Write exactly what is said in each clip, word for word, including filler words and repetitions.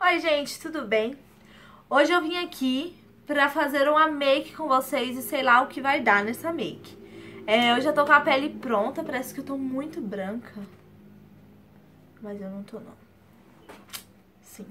Oi gente, tudo bem? Hoje eu vim aqui pra fazer uma make com vocês e sei lá o que vai dar nessa make. É, eu já tô com a pele pronta, parece que eu tô muito branca. Mas eu não tô não. Sim.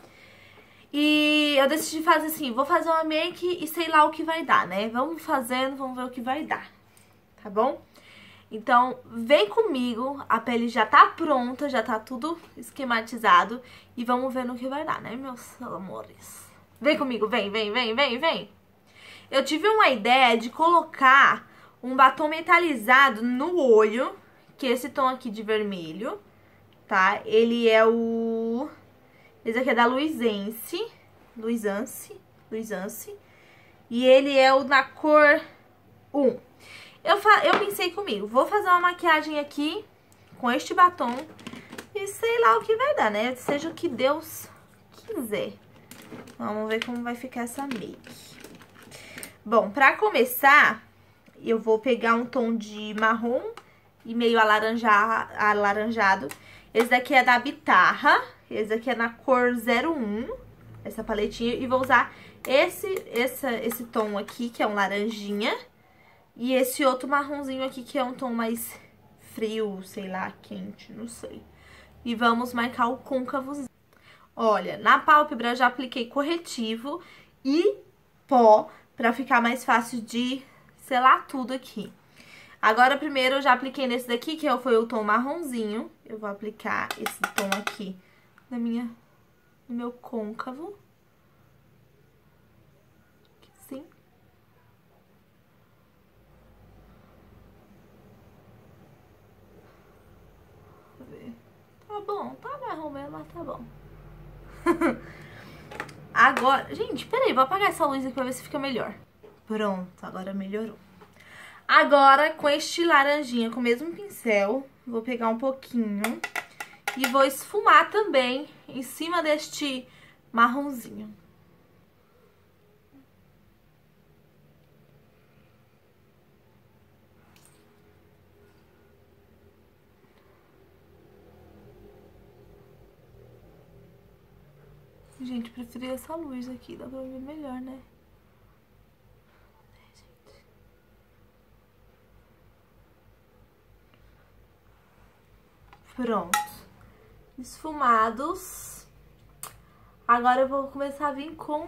E eu decidi fazer assim, vou fazer uma make e sei lá o que vai dar, né? Vamos fazendo, vamos ver o que vai dar, tá bom? Então, vem comigo, a pele já tá pronta, já tá tudo esquematizado e vamos ver no que vai dar, né, meus amores? Vem comigo, vem, vem, vem, vem, vem. Eu tive uma ideia de colocar um batom metalizado no olho, que é esse tom aqui de vermelho, tá? Ele é o... Esse aqui é da Luisance, Luisance, Luisance, e ele é o na cor um. Eu, fa eu pensei comigo, vou fazer uma maquiagem aqui com este batom e sei lá o que vai dar, né? Seja o que Deus quiser. Vamos ver como vai ficar essa make. Bom, pra começar, eu vou pegar um tom de marrom e meio alaranja alaranjado. Esse daqui é da Bitarra, esse daqui é na cor zero um, essa paletinha. E vou usar esse, esse, esse tom aqui, que é um laranjinha. E esse outro marronzinho aqui, que é um tom mais frio, sei lá, quente, não sei. E vamos marcar o côncavozinho. Olha, na pálpebra eu já apliquei corretivo e pó, pra ficar mais fácil de selar tudo aqui. Agora, primeiro, eu já apliquei nesse daqui, que foi o tom marronzinho. Eu vou aplicar esse tom aqui na minha, no meu côncavo. Assim. Tá bom, tá marrom mesmo, mas tá bom. Agora, gente, peraí, vou apagar essa luz aqui pra ver se fica melhor. Pronto, agora melhorou. Agora, com este laranjinha, com o mesmo pincel, vou pegar um pouquinho e vou esfumar também em cima deste marronzinho. Gente, preferi essa luz aqui, dá pra ver melhor, né? Pronto. Esfumados. Agora eu vou começar a vir com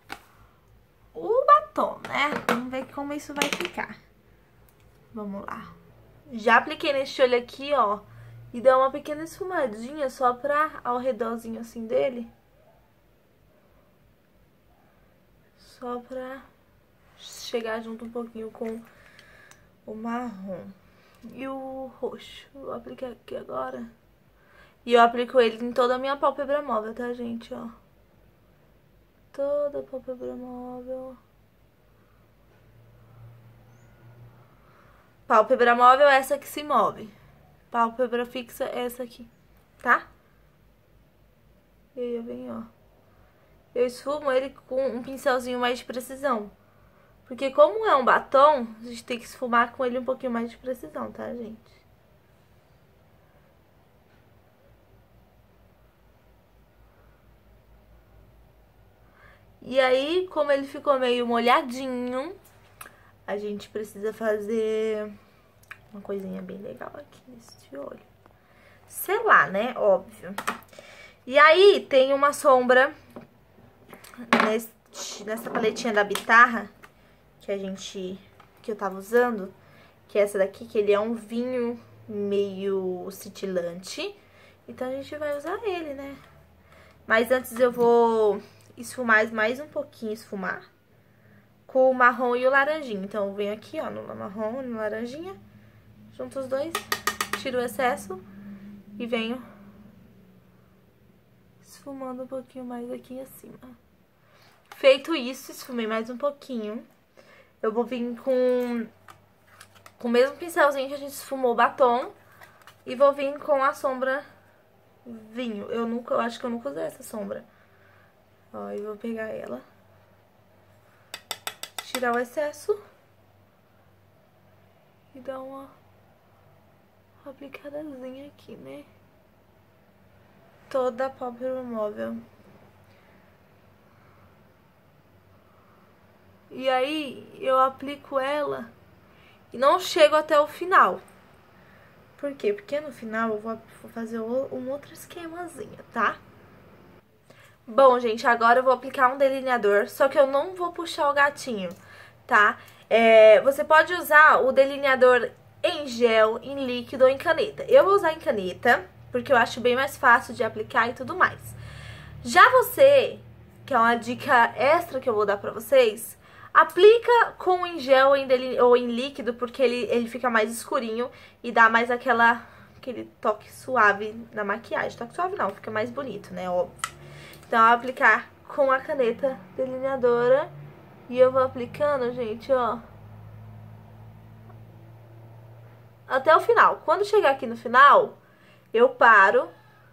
o batom, né? Vamos ver como isso vai ficar. Vamos lá. Já apliquei neste olho aqui, ó. E deu uma pequena esfumadinha só pra ao redorzinho assim dele. Só pra chegar junto um pouquinho com o marrom. E o roxo. Vou aplicar aqui agora. E eu aplico ele em toda a minha pálpebra móvel, tá, gente? Ó. Toda a pálpebra móvel. Pálpebra móvel é essa que se move. Pálpebra fixa é essa aqui, tá? E aí eu venho, ó. Eu esfumo ele com um pincelzinho mais de precisão. Porque como é um batom, a gente tem que esfumar com ele um pouquinho mais de precisão, tá, gente? E aí, como ele ficou meio molhadinho, a gente precisa fazer uma coisinha bem legal aqui nesse olho. Selar, né? Óbvio. E aí, tem uma sombra nesse, nessa paletinha da Bitarra, que a gente, que eu tava usando, que é essa daqui, que ele é um vinho meio cintilante. Então, a gente vai usar ele, né? Mas antes eu vou esfumar mais um pouquinho, esfumar, com o marrom e o laranjinha. Então, eu venho aqui, ó, no marrom e no laranjinha, junto os dois, tiro o excesso e venho esfumando um pouquinho mais aqui em cima. Feito isso, esfumei mais um pouquinho. Eu vou vir com, com o mesmo pincelzinho que a gente esfumou o batom e vou vir com a sombra vinho. Eu nunca, eu acho que eu nunca usei essa sombra. Ó, eu vou pegar ela, tirar o excesso e dar uma aplicadazinha aqui, né? Toda a pálpebra móvel. E aí eu aplico ela e não chego até o final. Por quê? Porque no final eu vou fazer um outro esquemazinho, tá? Bom, gente, agora eu vou aplicar um delineador, só que eu não vou puxar o gatinho, tá? É, você pode usar o delineador em gel, em líquido ou em caneta. Eu vou usar em caneta, porque eu acho bem mais fácil de aplicar e tudo mais. Já você, que é uma dica extra que eu vou dar pra vocês, aplica com em gel ou em, ou em líquido, porque ele, ele fica mais escurinho e dá mais aquela, aquele toque suave na maquiagem. Toque suave não, fica mais bonito, né? Óbvio. Então, eu vou aplicar com a caneta delineadora e eu vou aplicando, gente, ó, até o final. Quando chegar aqui no final, eu paro.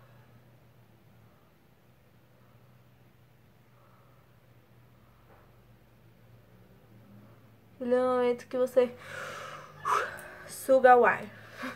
Ele é o momento que você suga o ar.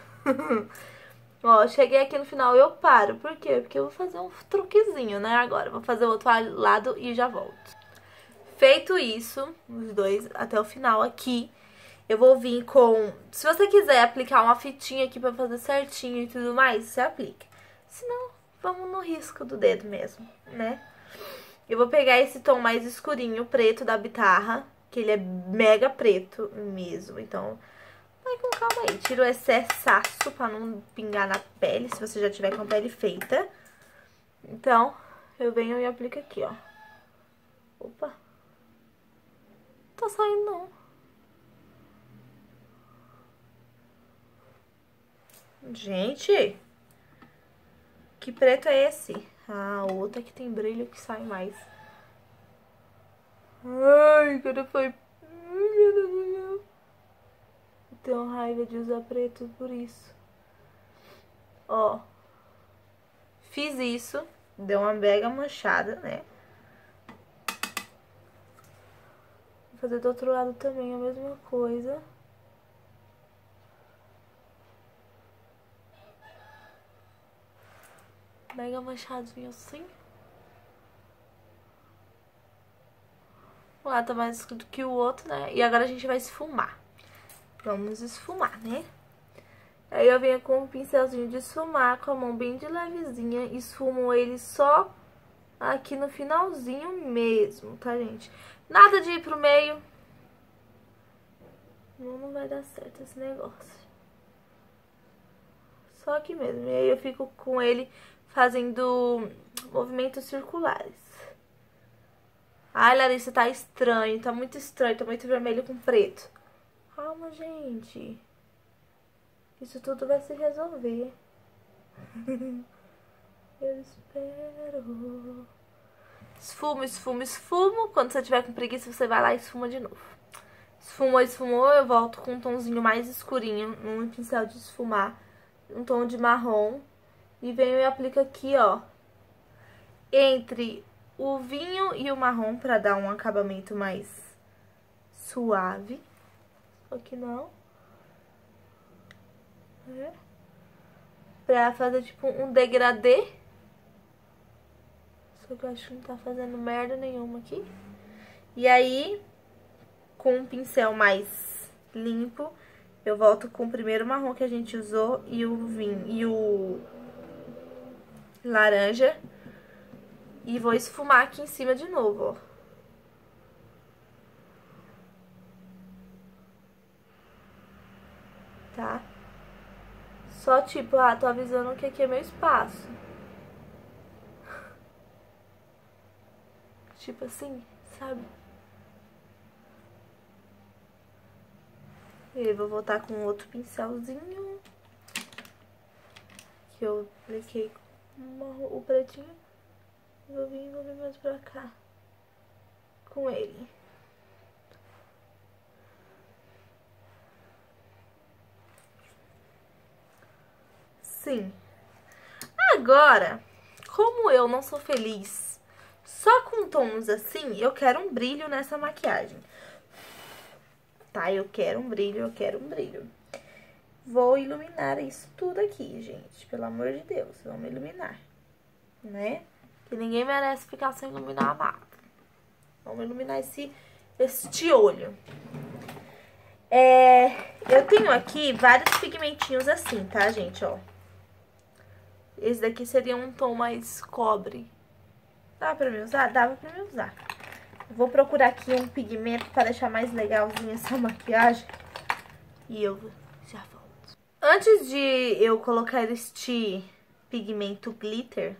Ó, cheguei aqui no final e eu paro. Por quê? Porque eu vou fazer um truquezinho, né, agora. Vou fazer o outro lado e já volto. Feito isso, os dois, até o final aqui, eu vou vir com... Se você quiser aplicar uma fitinha aqui pra fazer certinho e tudo mais, você aplica. Se não, vamos no risco do dedo mesmo, né? Eu vou pegar esse tom mais escurinho, preto da Bitarra, que ele é mega preto mesmo, então... Vai com calma aí, tira o excesso pra não pingar na pele, se você já tiver com a pele feita. Então, eu venho e aplico aqui, ó. Opa. Não tá saindo, não. Gente, que preto é esse? Ah, o outro aqui tem brilho que sai mais. Ai, cara, foi... Ai, meu Deus do céu. Eu tenho raiva de usar preto por isso. Ó. Fiz isso. Deu uma mega manchada, né? Vou fazer do outro lado também a mesma coisa. Mega manchadinho assim. Um lado tá mais escuro que o outro, né? E agora a gente vai esfumar. Vamos esfumar, né? Aí eu venho com um pincelzinho de esfumar, com a mão bem de levezinha. Esfumo ele só aqui no finalzinho mesmo, tá, gente? Nada de ir pro meio. Não, não vai dar certo esse negócio. Só aqui mesmo. E aí eu fico com ele fazendo movimentos circulares. Ai, Larissa, tá estranho. Tá muito estranho. Tá muito vermelho com preto. Calma, gente. Isso tudo vai se resolver. Eu espero. Esfumo, esfumo, esfumo. Quando você tiver com preguiça, você vai lá e esfuma de novo. Esfumou, esfumou. Eu volto com um tomzinho mais escurinho. Um pincel de esfumar. Um tom de marrom. E venho e aplico aqui, ó. Entre o vinho e o marrom, pra dar um acabamento mais suave. Só que não. É. Pra fazer tipo um degradê. Só que eu acho que não tá fazendo merda nenhuma aqui. E aí, com um pincel mais limpo, eu volto com o primeiro marrom que a gente usou e o vinho e o laranja. E vou esfumar aqui em cima de novo, ó. Tá? Só tipo, ah, tô avisando que aqui é meu espaço. Tipo assim, sabe? E aí, vou voltar com outro pincelzinho. Que eu apliquei o pretinho. Vou vir, vou vir mais pra cá. Com ele. Sim. Agora, como eu não sou feliz só com tons assim, eu quero um brilho nessa maquiagem. Tá? Eu quero um brilho, eu quero um brilho. Vou iluminar isso tudo aqui, gente. Pelo amor de Deus, vamos iluminar. Né? Que ninguém merece ficar sem iluminar nada. Vamos iluminar esse, este olho. É, eu tenho aqui vários pigmentinhos assim, tá, gente, ó. Esse daqui seria um tom mais cobre. Dá pra me usar? Dava pra me usar. Vou procurar aqui um pigmento pra deixar mais legalzinha essa maquiagem. E eu já volto. Antes de eu colocar este pigmento glitter...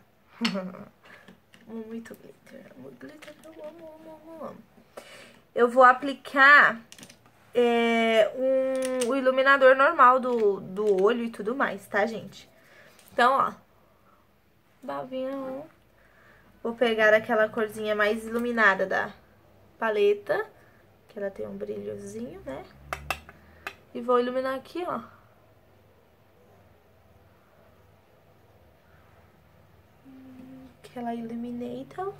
muito glitter. Glitter eu amo, amo, amo, amo. Eu vou aplicar é, um, o iluminador normal do, do olho e tudo mais, tá, gente? Então, ó. Babinha. Vou pegar aquela corzinha mais iluminada da paleta, que ela tem um brilhozinho, né? E vou iluminar aqui, ó. Aquela Illuminator.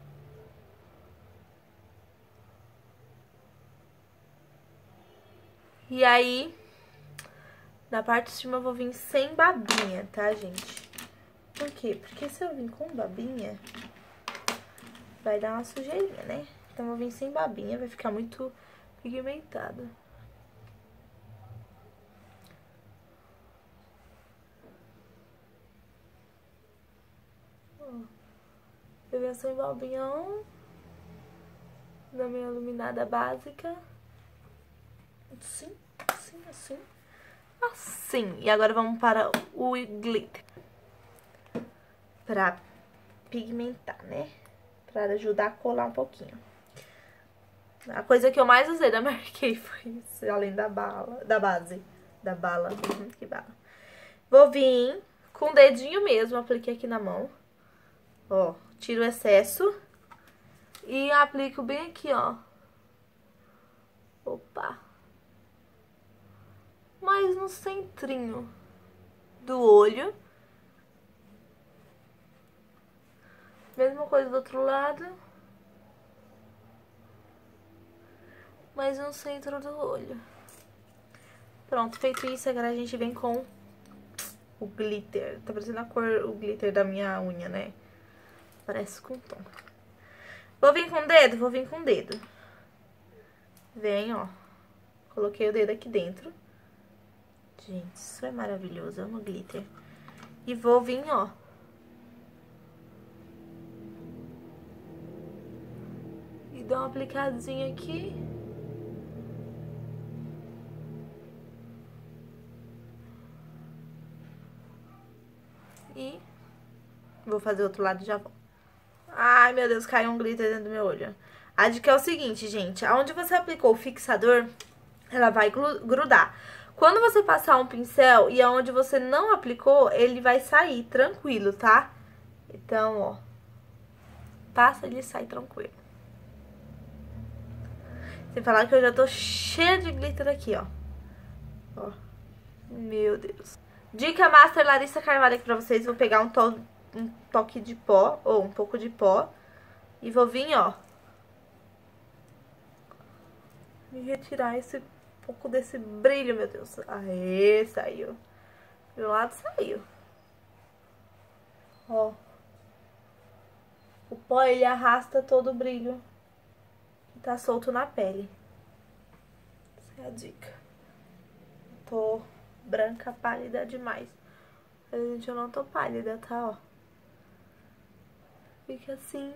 E aí, na parte de cima eu vou vir sem babinha, tá, gente? Por quê? Porque se eu vir com babinha, vai dar uma sujeirinha, né? Então eu vou vir sem babinha, vai ficar muito pigmentado. Eu venho sem babinha na minha iluminada básica. Assim, assim, assim. Assim. E agora vamos para o glitter. Pra pigmentar, né? Pra ajudar a colar um pouquinho. A coisa que eu mais usei da Mary Kay foi isso, além da bala, da base. Da bala, uhum, que bala. Vou vir com o dedinho mesmo, apliquei aqui na mão. Ó, tiro o excesso e aplico bem aqui, ó. Opa. Mais no centrinho do olho. Mesma coisa do outro lado. Mais no centro do olho. Pronto, feito isso, agora a gente vem com o glitter. Tá parecendo a cor, o glitter da minha unha, né? Parece com tom. Vou vir com o dedo? Vou vir com o dedo. Vem, ó. Coloquei o dedo aqui dentro. Gente, isso é maravilhoso. Eu amo glitter. E vou vir, ó. E dar uma aplicadinha aqui. E vou fazer o outro lado e já volto. Ai, meu Deus, caiu um glitter dentro do meu olho. A dica é o seguinte, gente. Aonde você aplicou o fixador, ela vai grudar. Quando você passar um pincel e aonde você não aplicou, ele vai sair tranquilo, tá? Então, ó. Passa, ele sai tranquilo. Sem falar que eu já tô cheia de glitter aqui, ó. Ó. Meu Deus. Dica Master Larissa Carvalho aqui pra vocês. Vou pegar um, to um toque de pó, ou um pouco de pó. E vou vir, ó. E retirar esse pouco desse brilho, meu Deus. Aê, saiu. Do lado saiu. Ó. O pó, ele arrasta todo o brilho que tá solto na pele. Essa é a dica. Tô branca, pálida demais. Mas, gente, eu não tô pálida, tá, ó. Fica assim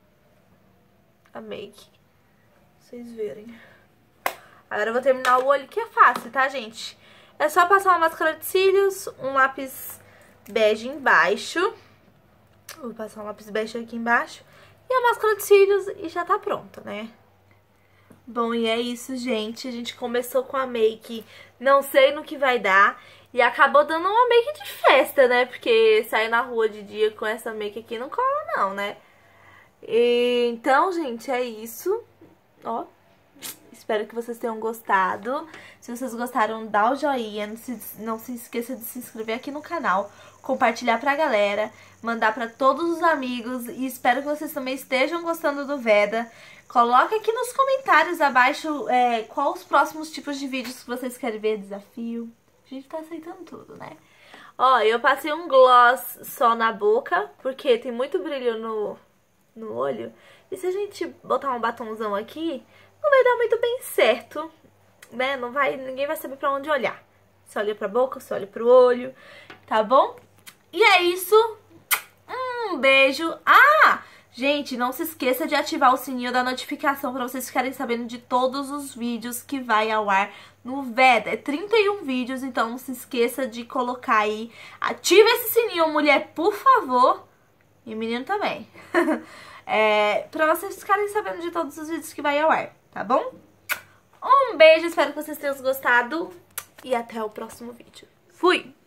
a make. Pra vocês verem. Agora eu vou terminar o olho, que é fácil, tá, gente? É só passar uma máscara de cílios, um lápis bege embaixo. Vou passar um lápis bege aqui embaixo. E a máscara de cílios e já tá pronta, né? Bom, e é isso, gente. A gente começou com a make, não sei no que vai dar. E acabou dando uma make de festa, né? Porque sair na rua de dia com essa make aqui não cola não, né? E, então, gente, é isso. Ó. Espero que vocês tenham gostado. Se vocês gostaram, dá o joinha. Não se, não se esqueça de se inscrever aqui no canal. Compartilhar pra galera. Mandar pra todos os amigos. E espero que vocês também estejam gostando do Veda. Coloque aqui nos comentários abaixo é, quais os próximos tipos de vídeos que vocês querem ver. Desafio. A gente tá aceitando tudo, né? Ó, eu passei um gloss só na boca. Porque tem muito brilho no, no olho. E se a gente botar um batonzão aqui... não vai dar muito bem certo, né? Não vai, ninguém vai saber pra onde olhar. Você olha pra boca, você olha pro olho, tá bom? E é isso. Um beijo. Ah! Gente, não se esqueça de ativar o sininho da notificação pra vocês ficarem sabendo de todos os vídeos que vai ao ar no Veda. É trinta e um vídeos, então não se esqueça de colocar aí. Ativa esse sininho, mulher, por favor. E menino também. É, pra vocês ficarem sabendo de todos os vídeos que vai ao ar, tá bom? Um beijo, espero que vocês tenham gostado. E até o próximo vídeo. Fui!